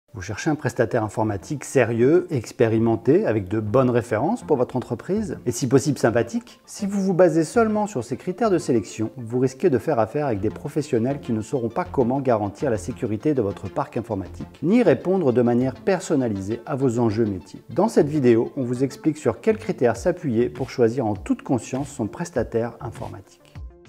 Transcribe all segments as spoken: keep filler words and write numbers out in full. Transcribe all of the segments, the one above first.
Vous cherchez un prestataire informatique sérieux, expérimenté, avec de bonnes références pour votre entreprise, et si possible sympathique? Si vous vous basez seulement sur ces critères de sélection, vous risquez de faire affaire avec des professionnels qui ne sauront pas comment garantir la sécurité de votre parc informatique, ni répondre de manière personnalisée à vos enjeux métiers. Dans cette vidéo, on vous explique sur quels critères s'appuyer pour choisir en toute conscience son prestataire informatique.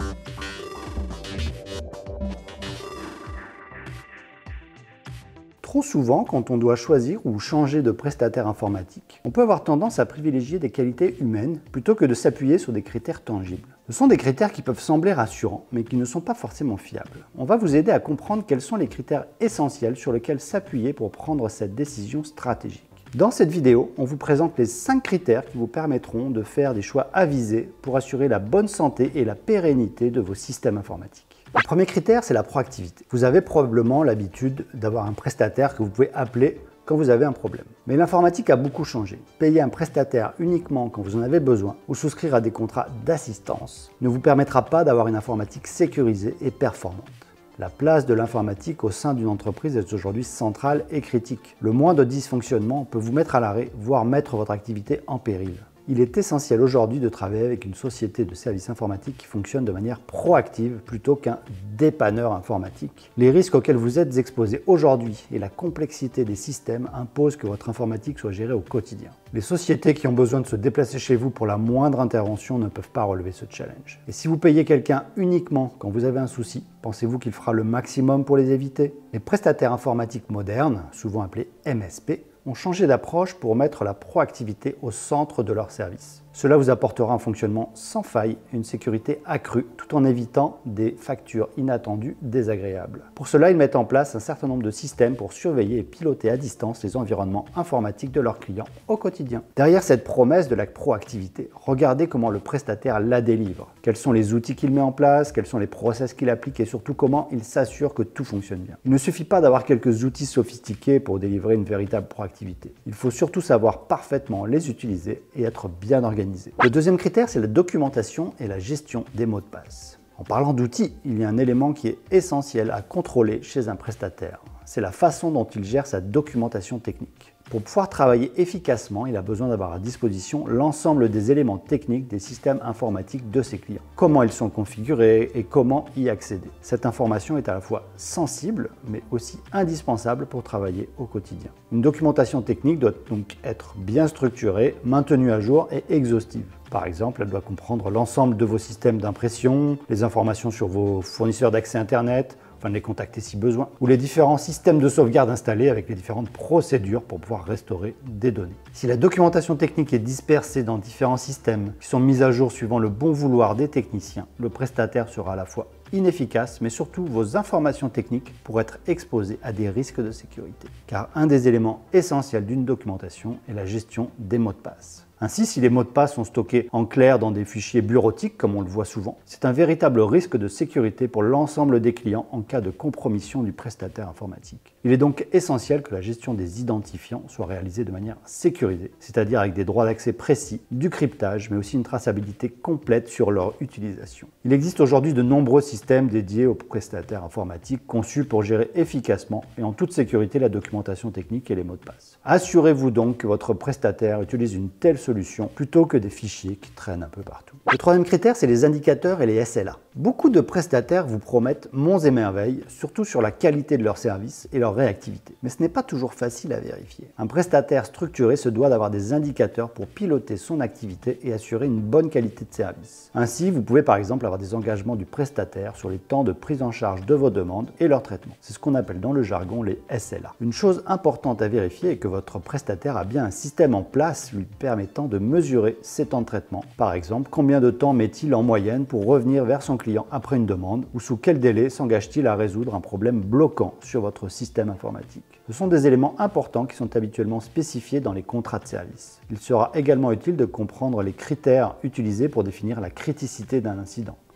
Trop souvent, quand on doit choisir ou changer de prestataire informatique, on peut avoir tendance à privilégier des qualités humaines plutôt que de s'appuyer sur des critères tangibles. Ce sont des critères qui peuvent sembler rassurants, mais qui ne sont pas forcément fiables. On va vous aider à comprendre quels sont les critères essentiels sur lesquels s'appuyer pour prendre cette décision stratégique. Dans cette vidéo, on vous présente les cinq critères qui vous permettront de faire des choix avisés pour assurer la bonne santé et la pérennité de vos systèmes informatiques. Le premier critère, c'est la proactivité. Vous avez probablement l'habitude d'avoir un prestataire que vous pouvez appeler quand vous avez un problème. Mais l'informatique a beaucoup changé. Payer un prestataire uniquement quand vous en avez besoin ou souscrire à des contrats d'assistance ne vous permettra pas d'avoir une informatique sécurisée et performante. La place de l'informatique au sein d'une entreprise est aujourd'hui centrale et critique. Le moindre dysfonctionnement peut vous mettre à l'arrêt, voire mettre votre activité en péril. Il est essentiel aujourd'hui de travailler avec une société de services informatiques qui fonctionne de manière proactive plutôt qu'un dépanneur informatique. Les risques auxquels vous êtes exposés aujourd'hui et la complexité des systèmes imposent que votre informatique soit gérée au quotidien. Les sociétés qui ont besoin de se déplacer chez vous pour la moindre intervention ne peuvent pas relever ce challenge. Et si vous payez quelqu'un uniquement quand vous avez un souci, pensez-vous qu'il fera le maximum pour les éviter? Les prestataires informatiques modernes, souvent appelés M S P, ont changé d'approche pour mettre la proactivité au centre de leur service. Cela vous apportera un fonctionnement sans faille et une sécurité accrue, tout en évitant des factures inattendues désagréables. Pour cela, ils mettent en place un certain nombre de systèmes pour surveiller et piloter à distance les environnements informatiques de leurs clients au quotidien. Derrière cette promesse de la proactivité, regardez comment le prestataire la délivre. Quels sont les outils qu'il met en place, quels sont les process qu'il applique et surtout comment il s'assure que tout fonctionne bien. Il ne suffit pas d'avoir quelques outils sophistiqués pour délivrer une véritable proactivité. Il faut surtout savoir parfaitement les utiliser et être bien organisé. Le deuxième critère, c'est la documentation et la gestion des mots de passe. En parlant d'outils, il y a un élément qui est essentiel à contrôler chez un prestataire. C'est la façon dont il gère sa documentation technique. Pour pouvoir travailler efficacement, il a besoin d'avoir à disposition l'ensemble des éléments techniques des systèmes informatiques de ses clients. Comment ils sont configurés et comment y accéder. Cette information est à la fois sensible, mais aussi indispensable pour travailler au quotidien. Une documentation technique doit donc être bien structurée, maintenue à jour et exhaustive. Par exemple, elle doit comprendre l'ensemble de vos systèmes d'impression, les informations sur vos fournisseurs d'accès Internet, afin de les contacter si besoin, ou les différents systèmes de sauvegarde installés avec les différentes procédures pour pouvoir restaurer des données. Si la documentation technique est dispersée dans différents systèmes qui sont mis à jour suivant le bon vouloir des techniciens, le prestataire sera à la fois inefficace, mais surtout vos informations techniques pourraient être exposées à des risques de sécurité. Car un des éléments essentiels d'une documentation est la gestion des mots de passe. Ainsi, si les mots de passe sont stockés en clair dans des fichiers bureautiques, comme on le voit souvent, c'est un véritable risque de sécurité pour l'ensemble des clients en cas de compromission du prestataire informatique. Il est donc essentiel que la gestion des identifiants soit réalisée de manière sécurisée, c'est-à-dire avec des droits d'accès précis, du cryptage, mais aussi une traçabilité complète sur leur utilisation. Il existe aujourd'hui de nombreux systèmes dédiés aux prestataires informatiques conçus pour gérer efficacement et en toute sécurité la documentation technique et les mots de passe. Assurez-vous donc que votre prestataire utilise une telle solution plutôt que des fichiers qui traînent un peu partout. Le troisième critère, c'est les indicateurs et les S L A. Beaucoup de prestataires vous promettent monts et merveilles, surtout sur la qualité de leur service et leur réactivité. Mais ce n'est pas toujours facile à vérifier. Un prestataire structuré se doit d'avoir des indicateurs pour piloter son activité et assurer une bonne qualité de service. Ainsi, vous pouvez par exemple avoir des engagements du prestataire sur les temps de prise en charge de vos demandes et leur traitement. C'est ce qu'on appelle dans le jargon les S L A. Une chose importante à vérifier est que votre prestataire a bien un système en place lui permettant de mesurer ses temps de traitement. Par exemple, combien de temps met-il en moyenne pour revenir vers son client après une demande ou sous quel délai s'engage-t-il à résoudre un problème bloquant sur votre système informatique. Ce sont des éléments importants qui sont habituellement spécifiés dans les contrats de service. Il sera également utile de comprendre les critères utilisés pour définir la criticité d'un incident.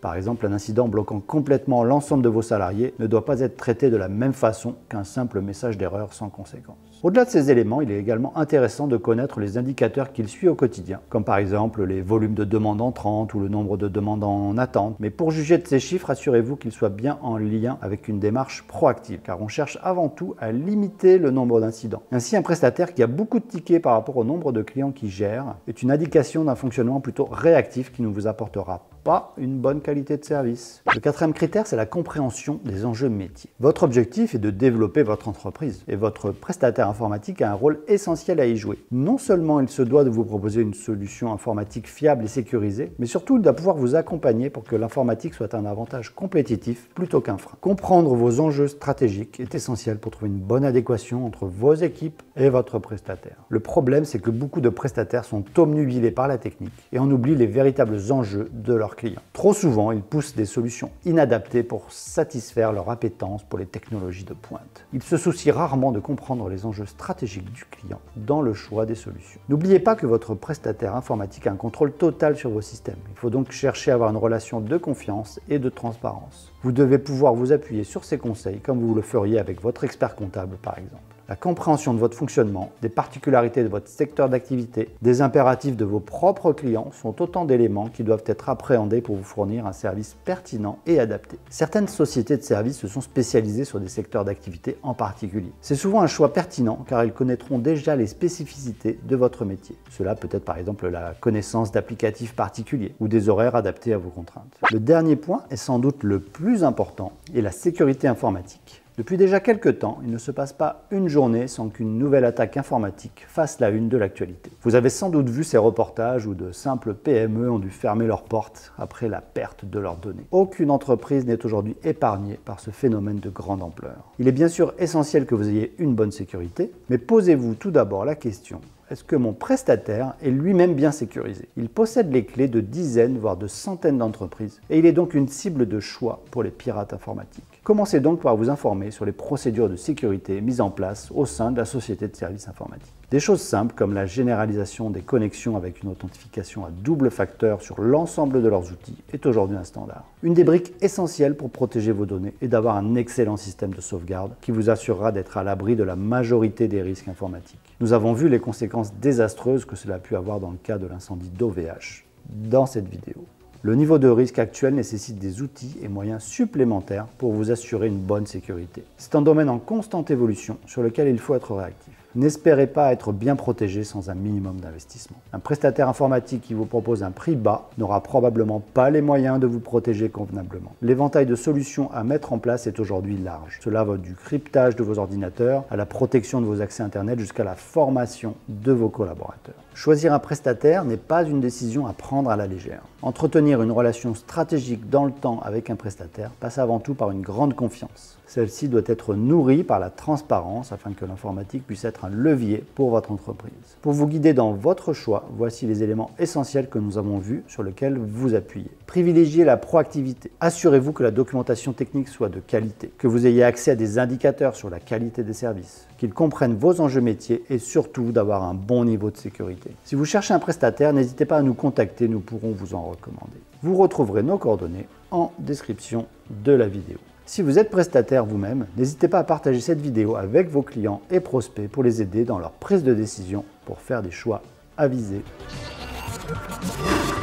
Par exemple, un incident bloquant complètement l'ensemble de vos salariés ne doit pas être traité de la même façon qu'un simple message d'erreur sans conséquence. Au-delà de ces éléments, il est également intéressant de connaître les indicateurs qu'il suit au quotidien, comme par exemple les volumes de demandes entrantes ou le nombre de demandes en attente. Mais pour juger de ces chiffres, assurez-vous qu'ils soient bien en lien avec une démarche proactive, car on cherche avant tout à limiter le nombre d'incidents. Ainsi, un prestataire qui a beaucoup de tickets par rapport au nombre de clients qu'il gère est une indication d'un fonctionnement plutôt réactif qui ne vous apportera pas une bonne qualité de service. Le quatrième critère, c'est la compréhension des enjeux métiers. Votre objectif est de développer votre entreprise et votre prestataire informatique a un rôle essentiel à y jouer. Non seulement il se doit de vous proposer une solution informatique fiable et sécurisée, mais surtout il doit pouvoir vous accompagner pour que l'informatique soit un avantage compétitif plutôt qu'un frein. Comprendre vos enjeux stratégiques est essentiel pour trouver une bonne adéquation entre vos équipes et votre prestataire. Le problème, c'est que beaucoup de prestataires sont obnubilés par la technique et on oublie les véritables enjeux de leur clients. Trop souvent, ils poussent des solutions inadaptées pour satisfaire leur appétence pour les technologies de pointe. Ils se soucient rarement de comprendre les enjeux stratégiques du client dans le choix des solutions. N'oubliez pas que votre prestataire informatique a un contrôle total sur vos systèmes. Il faut donc chercher à avoir une relation de confiance et de transparence. Vous devez pouvoir vous appuyer sur ses conseils comme vous le feriez avec votre expert comptable par exemple. La compréhension de votre fonctionnement, des particularités de votre secteur d'activité, des impératifs de vos propres clients sont autant d'éléments qui doivent être appréhendés pour vous fournir un service pertinent et adapté. Certaines sociétés de services se sont spécialisées sur des secteurs d'activité en particulier. C'est souvent un choix pertinent car ils connaîtront déjà les spécificités de votre métier. Cela peut être par exemple la connaissance d'applicatifs particuliers ou des horaires adaptés à vos contraintes. Le dernier point est sans doute le plus important est la sécurité informatique. Depuis déjà quelques temps, il ne se passe pas une journée sans qu'une nouvelle attaque informatique fasse la une de l'actualité. Vous avez sans doute vu ces reportages où de simples P M E ont dû fermer leurs portes après la perte de leurs données. Aucune entreprise n'est aujourd'hui épargnée par ce phénomène de grande ampleur. Il est bien sûr essentiel que vous ayez une bonne sécurité, mais posez-vous tout d'abord la question: est-ce que mon prestataire est lui-même bien sécurisé? Il possède les clés de dizaines, voire de centaines d'entreprises, et il est donc une cible de choix pour les pirates informatiques. Commencez donc par vous informer sur les procédures de sécurité mises en place au sein de la société de services informatiques. Des choses simples comme la généralisation des connexions avec une authentification à double facteur sur l'ensemble de leurs outils est aujourd'hui un standard. Une des briques essentielles pour protéger vos données est d'avoir un excellent système de sauvegarde qui vous assurera d'être à l'abri de la majorité des risques informatiques. Nous avons vu les conséquences désastreuses que cela a pu avoir dans le cas de l'incendie d'O V H dans cette vidéo. Le niveau de risque actuel nécessite des outils et moyens supplémentaires pour vous assurer une bonne sécurité. C'est un domaine en constante évolution sur lequel il faut être réactif. N'espérez pas être bien protégé sans un minimum d'investissement. Un prestataire informatique qui vous propose un prix bas n'aura probablement pas les moyens de vous protéger convenablement. L'éventail de solutions à mettre en place est aujourd'hui large. Cela va du cryptage de vos ordinateurs à la protection de vos accès Internet jusqu'à la formation de vos collaborateurs. Choisir un prestataire n'est pas une décision à prendre à la légère. Entretenir une relation stratégique dans le temps avec un prestataire passe avant tout par une grande confiance. Celle-ci doit être nourrie par la transparence afin que l'informatique puisse être un levier pour votre entreprise. Pour vous guider dans votre choix, voici les éléments essentiels que nous avons vus sur lesquels vous appuyez. Privilégiez la proactivité. Assurez-vous que la documentation technique soit de qualité, que vous ayez accès à des indicateurs sur la qualité des services, qu'ils comprennent vos enjeux métiers et surtout d'avoir un bon niveau de sécurité. Si vous cherchez un prestataire, n'hésitez pas à nous contacter, nous pourrons vous en recommander. Vous retrouverez nos coordonnées en description de la vidéo. Si vous êtes prestataire vous-même, n'hésitez pas à partager cette vidéo avec vos clients et prospects pour les aider dans leur prise de décision pour faire des choix avisés.